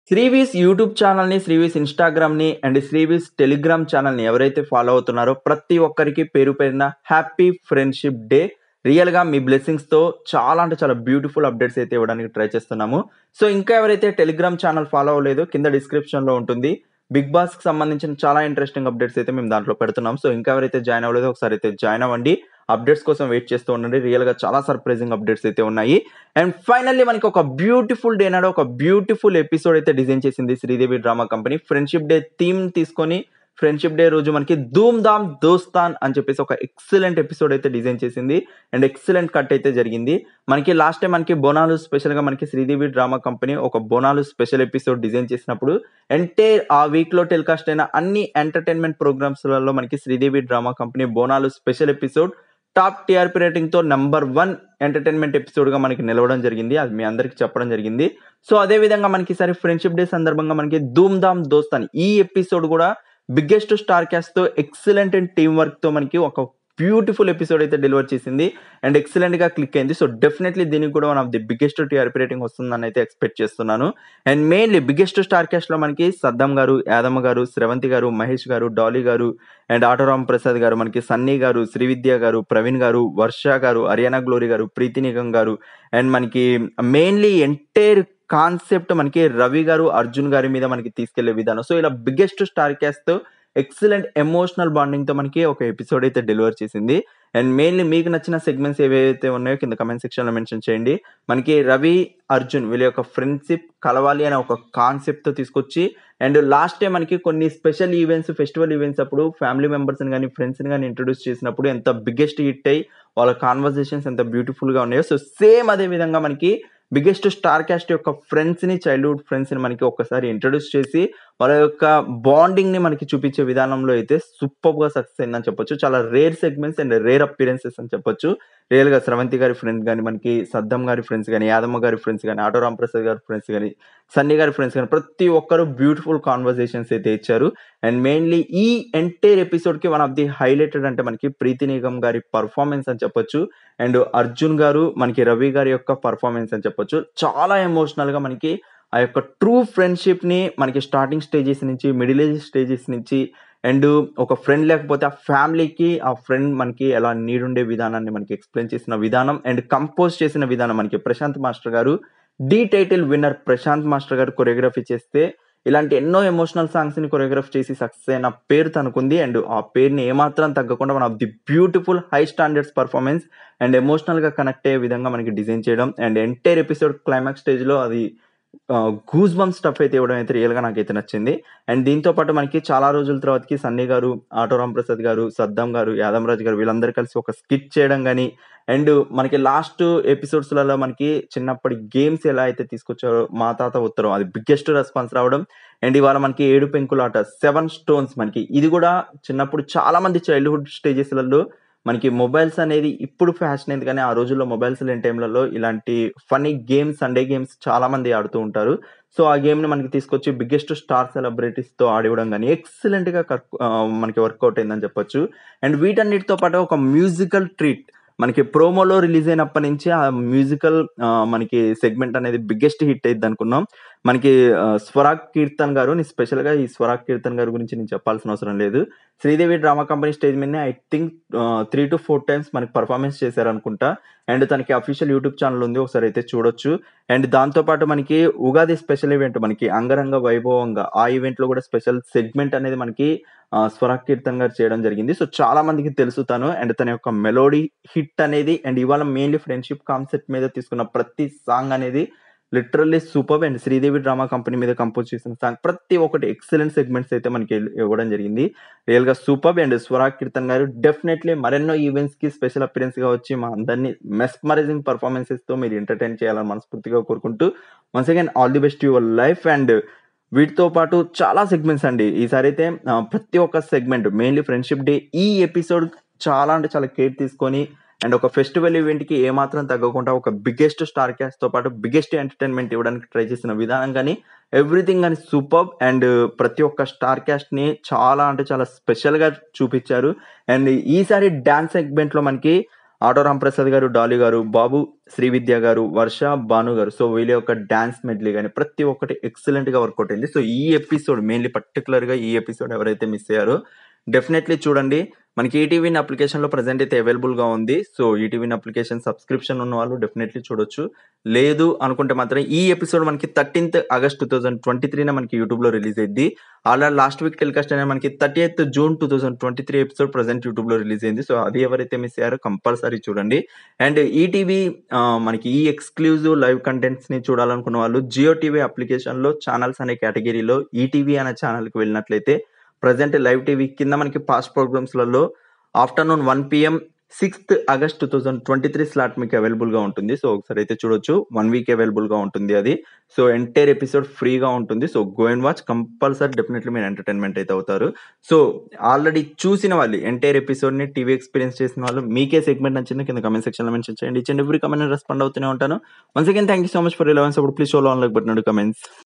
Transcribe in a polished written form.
శ్రీవీస్ YouTube ఛానల్‌ని, శ్రీవీస్ ఇన్‌స్టాగ్రామ్‌ని and శ్రీవీస్ Telegram ఛానల్‌ని ఎవరైతే ఫాలో అవుతున్నారో ప్రతి ఒక్కరికి పేరు పేరున హ్యాపీ ఫ్రెండ్‌షిప్ డే. రియల్‌గా మీ బ్లెస్సింగ్స్‌తో చాలా అంటే చాలా బ్యూటిఫుల్ అప్డేట్స్ అయితే ఇవ్వడానికి ట్రై చేస్తున్నాము. సో, ఇంకా ఎవరైతే టెలిగ్రామ్ ఛానల్ ఫాలో అవ్వలేదో కింద డిస్క్రిప్షన్‌లో ఉంటుంది. బిగ్ బాస్‌కి సంబంధించిన చాలా ఇంట్రెస్టింగ్ అప్డేట్స్ అయితే మేము దాంట్లో పెడుతున్నాం. సో, ఇంకా ఎవరైతే జాయిన్ అవ్వలేదో ఒకసారి అయితే జాయిన్ అవ్వండి. అప్డేట్స్ కోసం వెయిట్ చేస్తూ ఉండండి. రియల్‌గా చాలా సర్ప్రైజింగ్ అప్డేట్స్ అయితే ఉన్నాయి. అండ్ ఫైనల్లీ మనకి ఒక బ్యూటిఫుల్ డే నాడు ఒక బ్యూటిఫుల్ ఎపిసోడ్ అయితే డిజైన్ చేసింది Sridevi drama company. Friendship day theme తీసుకొని ఫ్రెండ్‌షిప్ డే రోజు మనకి 'ధూమ్ ధామ్ దోస్తాన్' అని చెప్పేసి ఒక ఎక్సలెంట్ ఎపిసోడ్ అయితే డిజైన్ చేసింది. అండ్ ఎక్సలెంట్ కట్ అయితే జరిగింది. మనకి లాస్ట్ టైమ్ మనకి బోనాలు స్పెషల్‌గా మనకి శ్రీదేవి డ్రామా కంపెనీ ఒక బోనాలు స్పెషల్ ఎపిసోడ్ డిజైన్ చేసినప్పుడు ఆ వీక్‌లో టెలికాస్ట్ అయిన అన్ని ఎంటర్‌టైన్‌మెంట్ ప్రోగ్రామ్స్‌లలో మనకి Sridevi drama company Bonalu special episode top TRP రేటింగ్‌తో నంబర్ 1 ఎంటర్‌టైన్‌మెంట్ ఎపిసోడ్‌గా మనకి నిలవడం జరిగింది. అది మీ అందరికి చెప్పడం జరిగింది. సో, అదే విధంగా మనకి ఈసారి ఫ్రెండ్‌షిప్ డే సందర్భంగా మనకి 'ధూమ్ ధామ్ దోస్తాన్' ఈ ఎపిసోడ్ గూడా బిగ్గెస్ట్ స్టార్ కాస్ట్‌తో ఎక్సలెంట్ అండ్ టీమ్ వర్క్‌తో మనకి ఒక బ్యూటిఫుల్ ఎపిసోడ్ అయితే డెలివర్ చేసింది. అండ్ ఎక్సలెంట్‌గా క్లిక్ అయింది. సో, డెఫినైట్‌లీ దీనికి కూడా one of the biggest TRP rating వస్తుందని అయితే ఎక్స్‌పెక్ట్ చేస్తున్నాను. అండ్ మెయిన్‌లీ బిగ్గెస్ట్ స్టార్ కాస్ట్‌లో మనకి సద్దాం గారు, యాదమ్మ గారు, స్రవంతి గారు, మహేష్ గారు, డాలీ గారు అండ్ ఆటోరామ్ ప్రసాద్ గారు, మనకి సన్నీ గారు, శ్రీవిద్య గారు, ప్రవీణ్ గారు, వర్ష గారు, హరియానా గ్లోరీ గారు, ప్రీతి నిగమ్ గారు అండ్ మనకి మెయిన్‌లీ ఎంటైర్ కాన్సెప్ట్ మనకి రవి గారు, అర్జున్ గారి మీద మనకి తీసుకెళ్లే విధానం. సో, ఇలా బిగ్గెస్ట్ స్టార్ కాస్ట్‌తో ఎక్సలెంట్ ఎమోషనల్ బాండింగ్‌తో మనకి ఒక ఎపిసోడ్ అయితే డెలివర్ చేసింది. అండ్ మెయిన్‌లీ మీకు నచ్చిన సెగ్మెంట్స్ ఏవైతే ఉన్నాయో కింద కామెంట్ సెక్షన్‌లో మెన్షన్ చేయండి. మనకి రవి, అర్జున్ వీళ్ళ యొక్క ఫ్రెండ్‌షిప్ కలవాలి అనే ఒక కాన్సెప్ట్‌తో తీసుకొచ్చి అండ్ లాస్ట్ టైమ్ మనకి కొన్ని స్పెషల్ ఈవెంట్స్, ఫెస్టివల్ ఈవెంట్స్ అప్పుడు ఫ్యామిలీ మెంబర్స్‌ని గాని, ఫ్రెండ్స్‌ని గాని ఇంట్రొడ్యూస్ చేసినప్పుడు ఎంత బిగ్గెస్ట్ హిట్ అయ్యి వాళ్ళ కాన్వర్జేషన్స్ ఎంత బ్యూటిఫుల్‌గా ఉన్నాయో. సో, సేమ్ అదే విధంగా మనకి బిగ్గెస్ట్ స్టార్ కాస్ట్ యొక్క ఫ్రెండ్స్‌ని, చైల్డ్‌హుడ్ ఫ్రెండ్స్‌ని మనకి ఒక్కసారి ఇంట్రొడ్యూస్ చేసి వాళ్ళ యొక్క బాండింగ్‌ని మనకి చూపించే విధానంలో అయితే సూపర్బ్‌గా సక్సెస్ అయిందని చెప్పొచ్చు. చాలా rare segments and rare appearances అని చెప్పొచ్చు. రియల్‌గా స్రవంతి గారి ఫ్రెండ్ గాని, మనకి సద్దం గారి ఫ్రెండ్స్ గాని, యాదమ్మ గారి ఫ్రెండ్స్ గాని, ఆటో రాంప్రసాద్ గారి ఫ్రెండ్స్ గాని, సన్నీ గారి ఫ్రెండ్స్ గాని ప్రతి ఒక్కరు బ్యూటిఫుల్ కాన్వర్జేషన్స్ అయితే ఇచ్చారు. అండ్ మెయిన్‌లీ ఈ ఎంటైర్ ఎపిసోడ్‌కి వన్ ఆఫ్ ది హైలైటెడ్ అంటే మనకి ప్రీతి నిగమ్ గారి పెర్ఫార్మన్స్ అని చెప్పొచ్చు. అండ్ అర్జున్ గారు, మనకి రవి గారి యొక్క పెర్ఫార్మన్స్ అని చెప్పొచ్చు. చాలా ఎమోషనల్‌గా మనకి ఆ యొక్క ట్రూ ఫ్రెండ్‌షిప్‌ని మనకి స్టార్టింగ్ స్టేజెస్ నుంచి, మిడిల్ ఏజ్ స్టేజెస్ నుంచి అండ్ ఒక ఫ్రెండ్ లేకపోతే ఆ ఫ్యామిలీకి ఆ ఫ్రెండ్ మనకి ఎలా నీడ్ ఉండే విధానాన్ని మనకి ఎక్స్‌ప్లెయిన్ చేసిన విధానం అండ్ కంపోజ్ చేసిన విధానం మనకి ప్రశాంత్ మాస్టర్ గారు టైటిల్ విన్నర్ ప్రశాంత్ మాస్టర్ గారు కొరియోగ్రఫీ చేస్తే ఇలాంటి ఎన్నో ఎమోషనల్ సాంగ్స్‌ని కొరియోగ్రాఫ్ చేసి సక్సెస్ అయిన పేరు తనకుంది. అండ్ ఆ పేరుని ఏమాత్రం తగ్గకుండా one of the beautiful high standards performance and ఎమోషనల్‌గా కనెక్ట్ అయ్యే విధంగా మనకి డిజైన్ చేయడం అండ్ ఎంటైర్ ఎపిసోడ్ క్లైమాక్స్ స్టేజ్‌లో అది గూస్ బంప్స్ స్టఫ్ అయితే ఇవ్వడం అయితే రియల్‌గా నాకైతే నచ్చింది. అండ్ దీంతో పాటు మనకి చాలా రోజుల తర్వాతకి సన్నీ గారు, ఆటో రాంప్రసాద్ గారు, సద్దాం గారు, యాదమ్ రాజు గారు వీళ్ళందరూ కలిసి ఒక స్కిట్ చేయడం గాని, అండ్ మనకి లాస్ట్ ఎపిసోడ్స్‌లలో మనకి చిన్నప్పటి గేమ్స్ ఎలా అయితే తీసుకొచ్చారో 'మా తాత ఉత్తరం' అది బిగ్గెస్ట్ రెస్పాన్స్ రావడం. అండ్ ఇవాళ మనకి 'ఏడు పెంకులాట' 7 స్టోన్స్ మనకి ఇది గూడా చిన్నప్పుడు చాలా మంది చైల్డ్‌హుడ్ స్టేజెస్‌లలో మనకి మొబైల్స్ అనేది ఇప్పుడు ఫ్యాషన్ అయింది కానీ, ఆ రోజుల్లో మొబైల్స్ లేని టైంలలో ఇలాంటి ఫన్నీ గేమ్స్, సండే గేమ్స్ చాలా మంది ఆడుతూ ఉంటారు. సో, ఆ గేమ్‌ని మనకి తీసుకొచ్చి బిగ్గెస్ట్ స్టార్ సెలబ్రిటీస్‌తో ఆడివ్వడం గాని ఎక్సలెంట్‌గా మనకి వర్కౌట్ అయిందని చెప్పొచ్చు. అండ్ వీటన్నిటితో పాటు ఒక మ్యూజికల్ ట్రీట్ మనకి ప్రోమోలో రిలీజ్ అయినప్పటి నుంచి ఆ మ్యూజికల్ మనకి సెగ్మెంట్ అనేది బిగ్గెస్ట్ హిట్ అయిద్దనుకున్నాం. మనకి 'స్వరాగ్ కీర్తన్' గారు నేను స్పెషల్‌గా ఈ 'స్వరాగ్ కీర్తన్' గారి గురించి నేను చెప్పాల్సిన అవసరం లేదు. శ్రీదేవి డ్రామా కంపెనీ స్టేజ్ మీదనే ఐ థింక్ 3-4 టైమ్స్ మనకి పెర్ఫార్మన్స్ చేశారనుకుంటా. అండ్ తనకి అఫీషియల్ యూట్యూబ్ ఛానెల్ ఉంది. ఒకసారి అయితే చూడొచ్చు. అండ్ దాంతో పాటు మనకి ఉగాది స్పెషల్ ఈవెంట్ మనకి అంగరంగ వైభవంగా ఆ ఈవెంట్‌లో కూడా స్పెషల్ సెగ్మెంట్ అనేది మనకి 'స్వరాగ్ కీర్తన్' గారు చేయడం జరిగింది. సో, చాలా మందికి తెలుసు తను. అండ్ తన యొక్క మెలోడీ హిట్ అనేది అండ్ ఇవాళ మెయిన్‌లీ ఫ్రెండ్‌షిప్ కాన్సెప్ట్ మీద తీసుకున్న ప్రతి సాంగ్ అనేది literally superb. And Sridevi drama company మీద కంపోజ్ చేసిన సాంగ్ ప్రతి ఒక్కటి ఎక్సలెంట్ సెగ్మెంట్స్ అయితే మనకి ఇవ్వడం జరిగింది. రియల్‌గా సూపర్బ్. అండ్ 'స్వరాగ్ కీర్తన్' గారు డెఫినైట్‌లీ మరెన్నో ఈవెంట్స్‌కి స్పెషల్ అపియరెన్స్‌గా వచ్చి మా అందరిని మెస్మరైజింగ్ పెర్ఫార్మన్సెస్‌తో మీరు ఎంటర్‌టైన్ చేయాలని మనస్ఫూర్తిగా కోరుకుంటూ once again all the best your life. And వీటితో పాటు చాలా సెగ్మెంట్స్ అండి. ఈసారైతే ప్రతి ఒక్క సెగ్మెంట్ మెయిన్‌లీ ఫ్రెండ్‌షిప్ డే ఈ ఎపిసోడ్ చాలా అంటే చాలా కేర్ తీసుకొని అండ్ ఒక ఫెస్టివల్ ఈవెంట్‌కి ఏమాత్రం తగ్గకుండా ఒక బిగ్గెస్ట్ స్టార్ కాస్ట్‌తో పాటు బిగ్గెస్ట్ ఎంటర్‌టైన్‌మెంట్ ఇవ్వడానికి ట్రై చేసిన విధానం గాని, ఎవ్రీథింగ్ గాని సూపర్బ్. అండ్ ప్రతి ఒక్క స్టార్ కాస్ట్‌ని చాలా అంటే చాలా స్పెషల్‌గా చూపిచ్చారు. అండ్ ఈసారి డాన్స్ సెగ్మెంట్‌లో మనకి ఆటో రాంప్రసాద్ గారు, డాలీ గారు, బాబు, శ్రీవిద్య గారు, వర్ష, భాను గారు. సో, వీళ్ళ యొక్క డాన్స్ మెడ్లీ గాని ప్రతి ఒక్కటి ఎక్సలెంట్‌గా వర్కౌట్ అయింది. సో, ఈ ఎపిసోడ్ మెయిన్‌లీ పర్టిక్యులర్‌గా ఈ ఎపిసోడ్ ఎవరైతే మిస్ అయ్యారో డెఫినైట్‌లీ చూడండి. మనకి ఈటీవీన్ అప్లికేషన్‌లో ప్రెజెంట్ అయితే అవైలబుల్‌గా ఉంది. సో, ఈటీవీన్ అప్లికేషన్ సబ్స్క్రిప్షన్ ఉన్నవాళ్ళు డెఫినైట్‌లీ చూడొచ్చు. లేదు అనుకుంటే మాత్రం ఈ ఎపిసోడ్ మనకి 13థ్ ఆగస్ట్ 2023న మనకి యూట్యూబ్‌లో రిలీజ్ అయ్యిద్ది. ఆల్రెడీ లాస్ట్ వీక్ టెలికాస్ట్ అయిన మనకి 30థ్ జూన్ 2023 ఎపిసోడ్ ప్రెజెంట్ యూట్యూబ్‌లో రిలీజ్ అయింది. సో, అది ఎవరైతే మిస్ అయ్యారో కంపల్సరీ చూడండి. అండ్ ఈటీవీ మనకి ఈ ఎక్స్‌క్లూజివ్ లైవ్ కంటెంట్స్‌ని చూడాలనుకున్న వాళ్ళు జియో టీవీ అప్లికేషన్‌లో ఛానల్స్ అనే కేటగిరీలో ఈటీవీ అనే ఛానల్‌కి వెళ్ళినట్లయితే ప్రెజెంట్ లైవ్ టీవీ కింద మనకి పాస్ట్ ప్రోగ్రామ్స్‌లలో ఆఫ్టర్‌నూన్ 1 పీఎం 6థ్ ఆగస్ట్ 2023 స్లాట్ మీకు అవైలబుల్‌గా ఉంటుంది. సో, ఒకసారి అయితే చూడొచ్చు. 1 వీక్ అవైలబుల్‌గా ఉంటుంది అది. సో, ఎంటైర్ ఎపిసోడ్ ఫ్రీగా ఉంటుంది. So, go and watch compulsory definitely మీరు ఎంటర్‌టైన్‌మెంట్ అయితే అవుతారు. సో, ఆల్రెడీ చూసిన వాళ్ళు ఎంటైర్ ఎపిసోడ్‌ని టీవీ ఎక్స్‌పీరియన్స్ చేసిన వాళ్ళు మీకే సెగ్మెంట్ నచ్చిందో కింద కామెంట్ సెక్షన్‌లో మెన్షన్ చేయండి. ఈచ్ అండ్ ఎవ్రీ కామెంట్‌ని రెస్పాండ్ అవుతూనే ఉంటాను. Once again thank you so much for your love and support. Please show love and like button and comments.